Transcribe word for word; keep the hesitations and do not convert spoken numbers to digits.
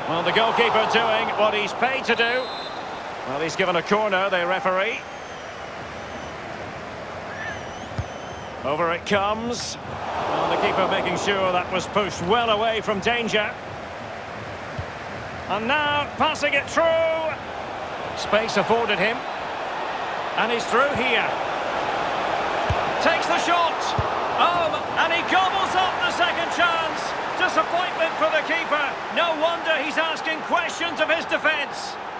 Well, the goalkeeper doing what he's paid to do. Well, he's given a corner, the referee. Over it comes. Well, the keeper making sure that was pushed well away from danger. And now passing it through. Space afforded him. And he's through here. Takes the shot. Oh, and he gobbles up the second chance. Disappointment for the keeper. No wonder he's asking questions of his defence.